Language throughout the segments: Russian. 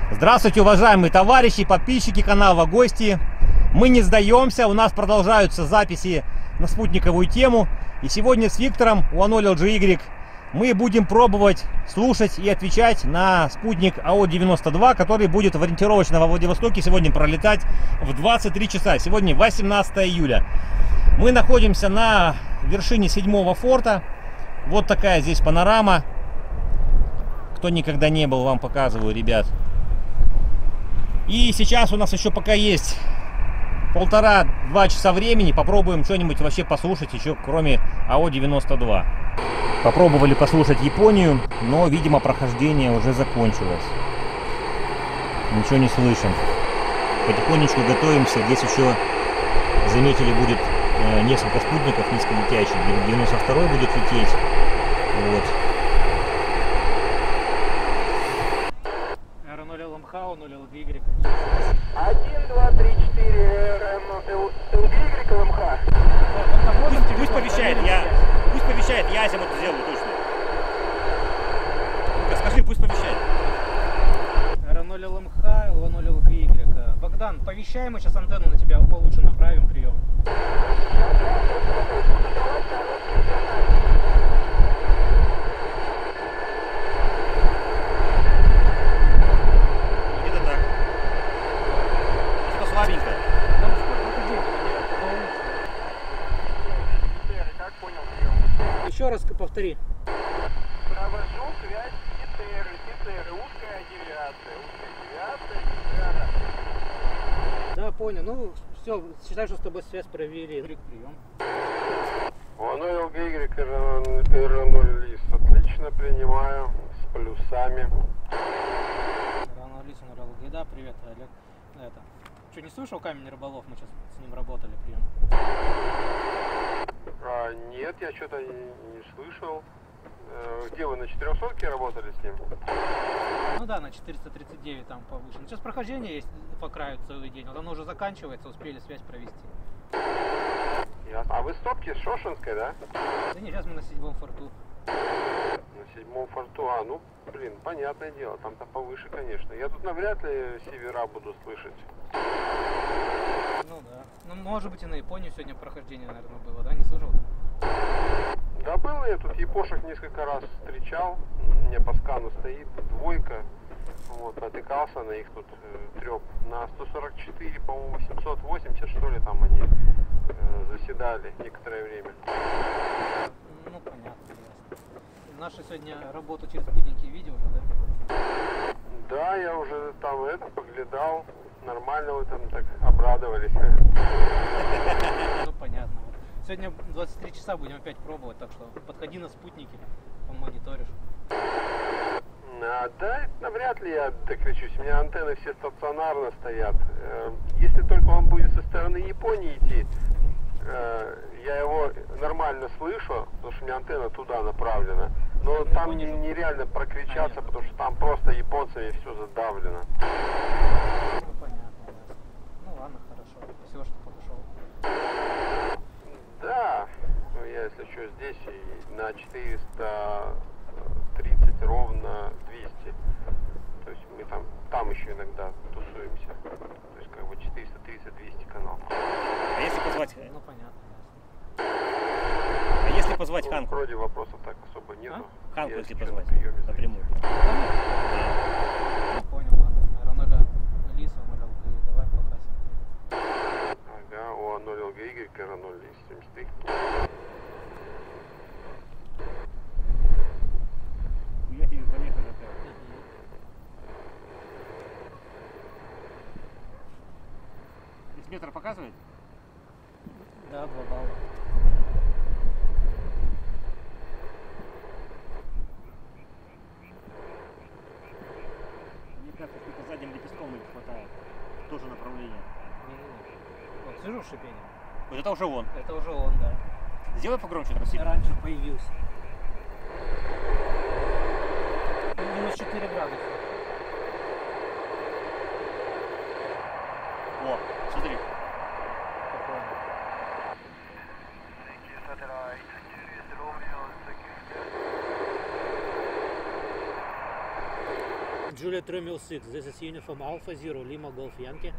Здравствуйте, уважаемые товарищи, подписчики канала, гости. Мы не сдаемся, у нас продолжаются записи на спутниковую тему. И сегодня с Виктором у A0LGY мы будем пробовать слушать и отвечать на спутник АО-92, который будет ориентировочно во Владивостоке сегодня пролетать в 23 часа. Сегодня 18 июля. Мы находимся на вершине 7-го форта. Вот такая здесь панорама. Кто никогда не был, вам показываю, ребят. И сейчас у нас еще пока есть 1,5-2 часа времени. Попробуем что-нибудь вообще послушать еще, кроме АО-92. Попробовали послушать Японию, но, видимо, прохождение уже закончилось. Ничего не слышим. Потихонечку готовимся. Здесь еще, заметили, будет несколько спутников низколетящих. 92-й будет лететь. Вот. R0LMH, 0LGY. 1, 2, 3, 4, LGY, ЛМХ. Пусть повещает, пусть повещает, я азимут сделаю точно. Ну-ка, скажи, пусть повещает. R0LMH, 0LGY. Богдан, повещаем, мы сейчас антенну на тебя получше направим, прием. Где-то так. Что слабенько. Там сколько людей Как понял, прием. Еще раз повтори. Провожу связь ТТР, узкая девиация, девиация. Да, понял. Ну, все, считай, что с тобой связь провели. Прием. A0LGY, R0 лист. Отлично принимаю, с плюсами. Рано Лису, 0LG. Да, привет, Олег. Это. Что, не слышал Камень Рыболов? Мы сейчас с ним работали, прием. Нет, я что-то не слышал. Где вы, на 400-ке работали с ним? Ну да, на 439 там повыше. Сейчас прохождение есть по краю целый день. Вот оно уже заканчивается, успели связь провести. Ясно. А вы стопки с Шошенской, да? Да не, сейчас мы на 7-м форту. На 7-м форту. Ну, блин, понятное дело, там-то повыше, конечно. Я тут навряд ли севера буду слышать. Ну да. Ну, может быть, и на Японию сегодня прохождение, наверное, было, да? Не слышал? Да, было, я тут япошек несколько раз встречал. У меня по скану стоит двойка. Вот, натыкался на их тут трёп. На 144, по-моему, 880, что ли, там они заседали некоторое время. Ну, понятно, ясно. Наши сегодня работу через спутники видео уже, да? Да, я уже там поглядал. Нормально вы там так обрадовались. Ну, понятно. Сегодня 23 часа будем опять пробовать, так что подходи на спутники, помониторишь. Да, навряд ли я докричусь. У меня антенны все стационарно стоят. Если только он будет со стороны Японии идти, я его нормально слышу, потому что у меня антенна туда направлена. Но там нереально прокричаться, потому что там просто японцами все задавлено. Ну, понятно, ясно. Ну, ладно, хорошо. Спасибо, что подошел. Да, ну, я если что здесь и на 430 ровно 200. То есть мы там еще иногда тусуемся. То есть как бы 430-200 канал. А если позвать? Ну, понятно, ясно. А если позвать Ну, Ханку? вроде вопросов так особо нету. Ханку, Я если сейчас позвать на приеме напрямую. Ну, понял, ладно. R0 Лису, 0LG, давай покасим. Ага, о, 0LGY, R0 лист, 73. Уехали, поехали опять. Метр показывает? Да, 2 балла. Мне кажется, что по задним лепестком не хватает. Тоже направление. Не-не-не. Вот, слышишь шипение? Вот это уже он. Это уже он, да. Сделай погромче трансивер. Раньше появился. Минус 4 градуса. О, смотри. Спокойно. Джулия Juliet Romeo 6, this is Uniform Alpha Zero Lima Golf Yankee.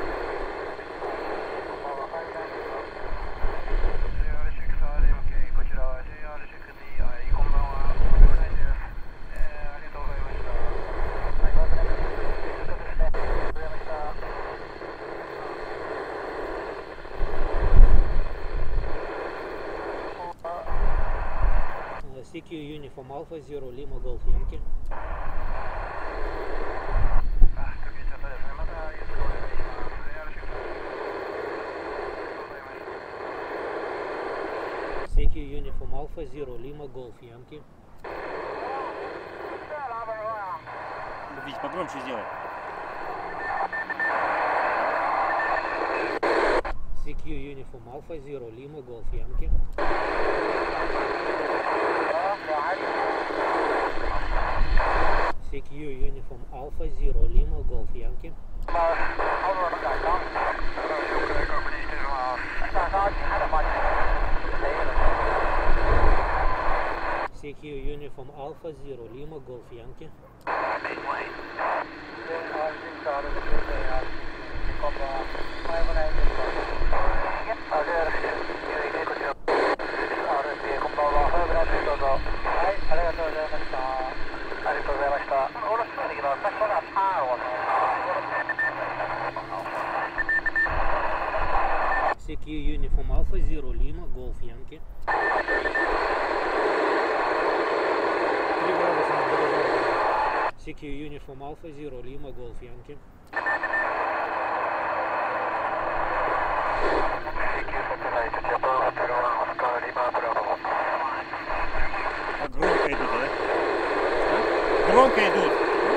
CQ Uniform Alpha Zero Lima Golf Yankee. CQ Uniform Alpha Zero Lima Golf Yankee. Вить, погромче сделай. CQ Uniform Alpha Zero Lima Golf Yankee. CQ Uniform Alpha Zero Lima Golf Yankee. CQ Uniform Alpha Zero Lima Golf Yankee. CQ Uniform Alpha Zero Lima Golf Yankee. CQ Uniform Alpha Zero Lima Golf Yankee. А громко идут, да? Громко идут.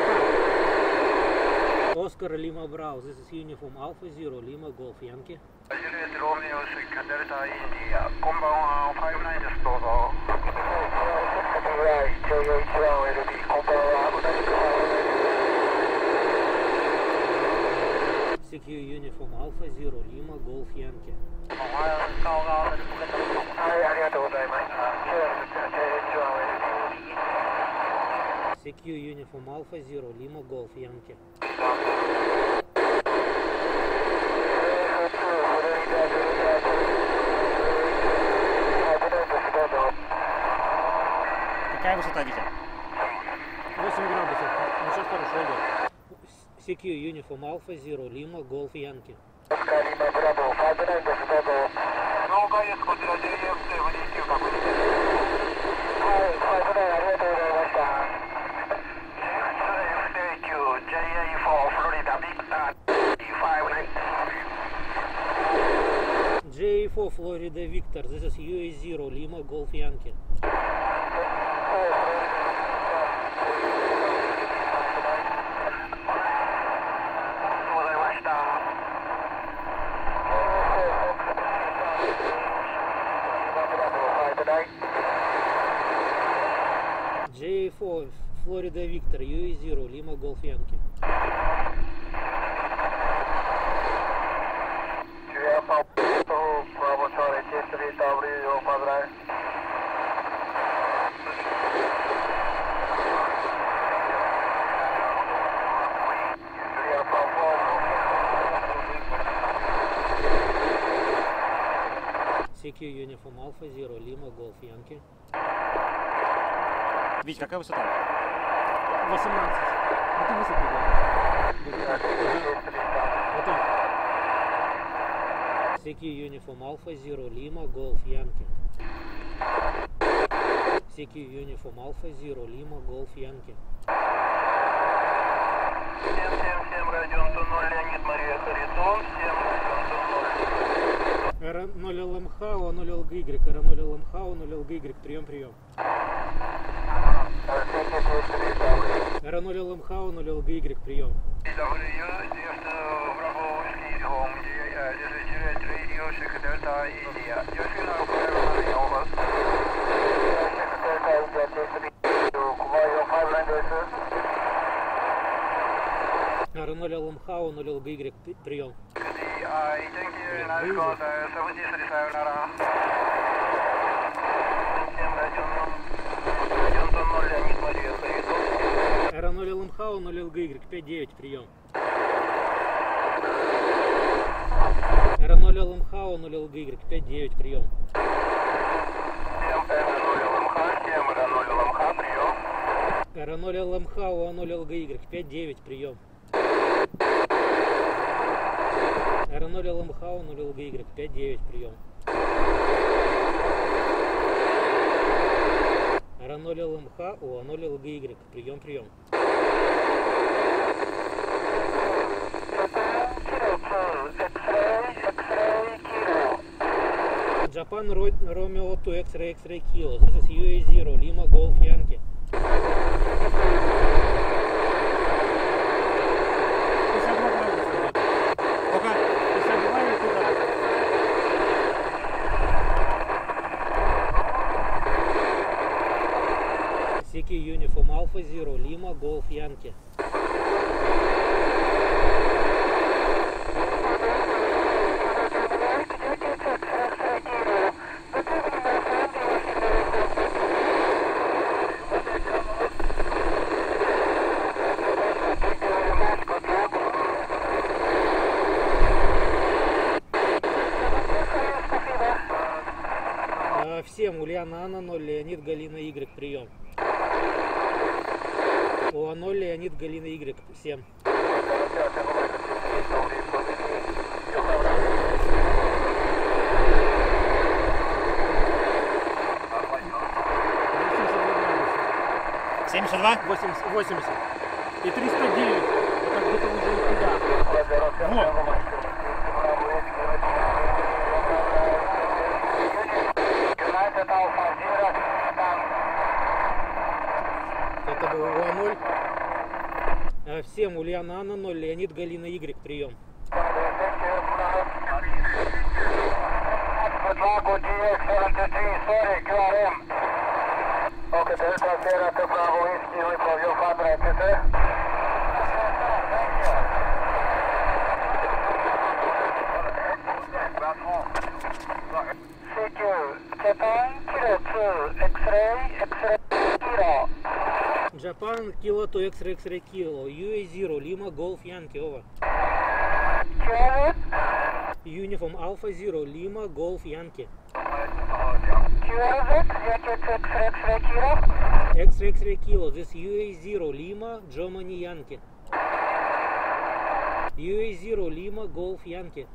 Oscar Lima Bravo, this is Uniform Alpha Zero Lima Golf Yankee. Juliet Romeo 6 Delta India こんばんは59ですどうぞ JH1LB こんばんは同じく CQ Uniform Alpha Zero Lima Golf Yankee. はいありがとうございました JH1LB CQ Uniform Alpha Zero Lima Golf Yankee. Какая высота, Витя? 8 градусов. Ну сейчас хорошо идет. CQ Uniform Alpha Zero Lima Golf Yankee. オスカーリマブラボー59ですどうぞ了解ですこちら JF729 確認ですはい59ありがとうございました JF729 JA4 フロリダビクター JA4 Florida Victor, this is UA0 Lima Golf Yankee. JA4 Florida Victor, UA0 Lima Golf Yankee. CQ Uniform Alpha Zero Lima Golf Yankee. Вить, какая высота? 18. Это высоко, да. Вот он. CQ Uniform Alpha Zero Lima Golf Yankee. CQ Uniform Alpha Zero Lima Golf Yankee. 777 Радион 0 Леонид Мария Харитон 7 R0 LMH, 0 LGY, R0 LMH, 0 LGY, прием. R0 LMH, 0 LGY, прием. R0 LMH, 0 LGY, прием. Аэро 0 ЛМХ, 0 ЛГY, 5-9, прием. Аэро 0 ЛМХ, 0 ЛГY, 5-9, прием. Аэро 0 ЛМХ, 0 ЛГY, 5-9, прием. Аэро 0 ЛМХ, 0 ЛГY, 5-9, прием. Аэро 0 ЛМХ, 0 ЛГY, прием, прием. Japan Romeo 2 X-ray X-ray Kilo. This is UA0 Lima Golf Yankee. Пока. CQ Uniform Alpha 0 Lima Golf Yankee. Всем Ульяна Анна 0, Леонид Галина Y, прием. УА0 Леонид Галина Y, 7. «72». 80 и 309. Это где-то уже туда. Вот. Это был УА0. Всем Ульяна Анна 0, Леонид Галина Y, прием. Japan Kilo 2 X-ray X-ray Kilo. UA0 Lima Golf Yankee, over. Uniform Alpha 0 Lima Golf Yankee. X-ray X-ray Kilo. This UA0 Lima Germany Yankee. UA0 Lima Golf Yankee.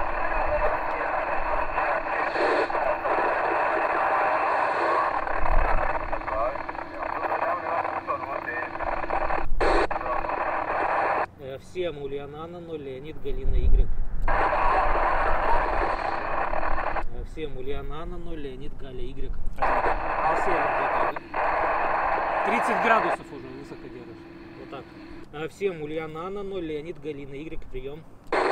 Всем Ульяна Анна 0, Леонид Галина Y. Всем Ульяна Анна 0, Леонид Галя Y. На север где-то, да? 30 градусов уже высоко держишь. Вот так. Всем Ульяна Анна 0, Леонид Галина Y, прием.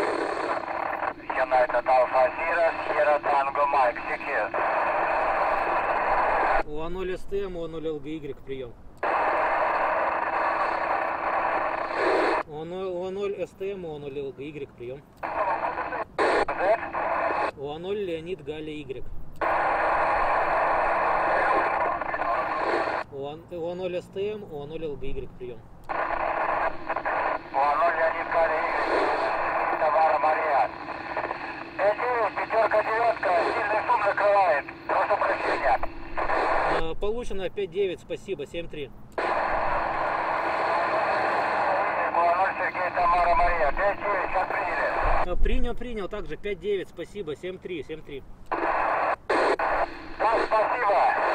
United Alpha Zero, Sierra Tango Mike, secure. УА0 СТМ, УА0 ЛГY, прием. УА0 СТМ, УА0 ЛГY, прием. УА0 Леонид Галя Y. УА0 СТМ, УА0 ЛГY, прием. УА0 Леонид Галя Y, Тамара Мария. 5-9, пятерка, девятка, сильный шум закрывает. Прошу прощения. Получено 5-9, спасибо, 7-3. УА0 Сергей, Тамара Мария. 5-9, сейчас приняли. Принял, также 5-9, спасибо, 7-3, 7-3. Да, спасибо.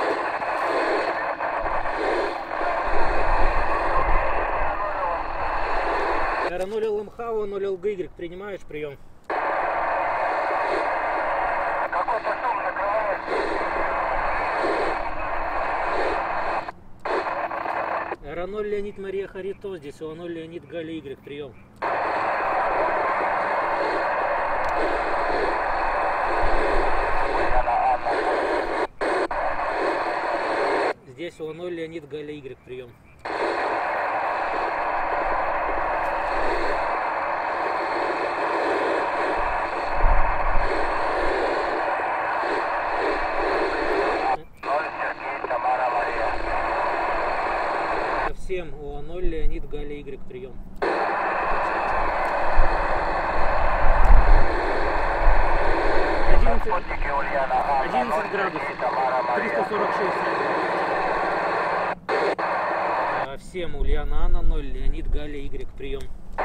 Аэро 0 ЛМХ, 0 ЛГY, принимаешь, прием. Какой-то шум закрывает. Аэро 0 Леонид Мария Харитос, здесь УА0 Леонид Галя Y, прием. Здесь УА0 Леонид Галя Y, прием. Всем УА0 Леонид 11 градусов. 346. Всем Ульяна Анна 0, Леонид Галя Y, прием.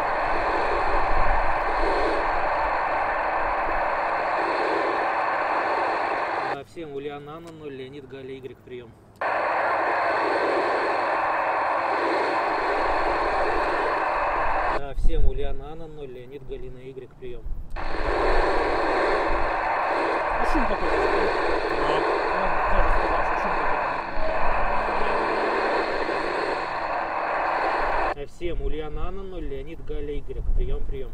Всем Ульяна Анна 0, Леонид Галя Y, прием. Всем Ульяна Анна 0, Леонид Галина Y, прием. Шум какой-то. Всем Ульяна Анна 0, Леонид Галя Y, прием, прием.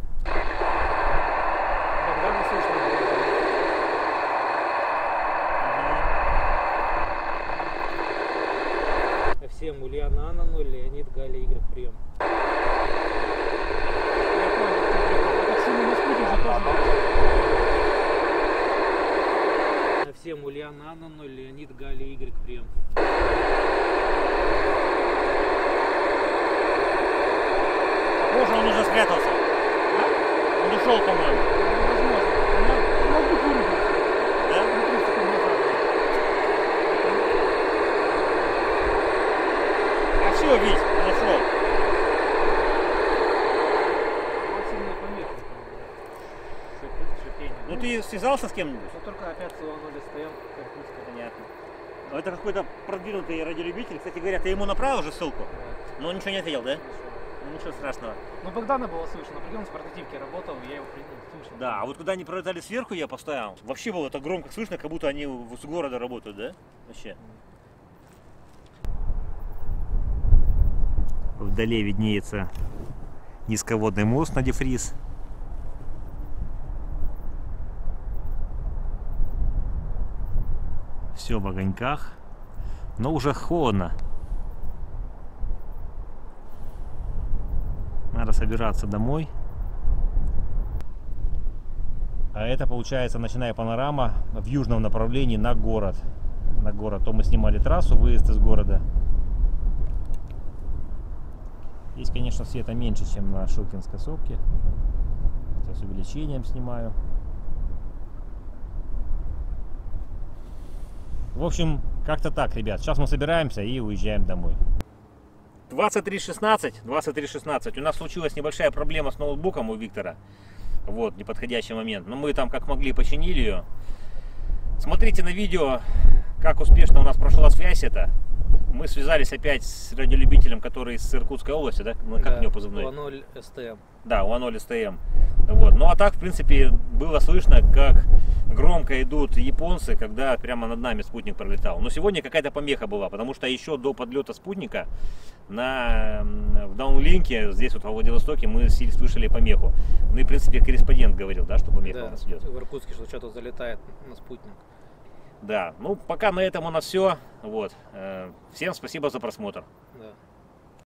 Богдана слышно. Всем Ульяна Анна 0, Леонид Галя Y, прием. Всем Ульяна Анна 0, Леонид Галя Y, прием. Похоже, он уже спрятался. Он ушел, по-моему. Возможно. Он тут вырубился. Да? 30 секунд назад. А все, Вить, он ушел. Сильная помеха. Шипение. Ну ты связался с кем-нибудь? Но только опять с Улан-Удэ стоял. Понятно. Но это какой-то продвинутый радиолюбитель. Кстати говоря, ты ему направил уже ссылку? Да. Но он ничего не ответил, да? Ну, ничего страшного. Ну Богдана было слышно, например, он с портативки работал, я его слышал. Да, а вот когда они пролетали сверху, я постоял. Вообще было так громко слышно, как будто они с города работают, да? Вообще. Вдали виднеется низководный мост на Дефриз. Все в огоньках, но уже холодно. Надо собираться домой. А это получается ночная панорама в южном направлении на город. То мы снимали трассу, выезд из города. Здесь, конечно, света меньше, чем на Шилкинской сопке. Я с увеличением снимаю. В общем, как-то так, ребят. Сейчас мы собираемся и уезжаем домой. 23:16. У нас случилась небольшая проблема с ноутбуком у Виктора. Вот, неподходящий момент. Но мы там как могли починили ее. Смотрите на видео, как успешно у нас прошла связь это. Мы связались опять с радиолюбителем, который из Иркутской области, да? Ну, как у него позывной? УА-0 СТМ. Да, УА-0 СТМ. Вот. Ну а так, в принципе, было слышно, как громко идут японцы, когда прямо над нами спутник пролетал. Но сегодня какая-то помеха была, потому что еще до подлета спутника в даунлинке, здесь вот во Владивостоке, мы слышали помеху. Ну и, в принципе, корреспондент говорил, да, что помеха у нас идет. В Иркутске, что что-то залетает на спутник. Да, ну пока на этом у нас все. Вот. Всем спасибо за просмотр. Да.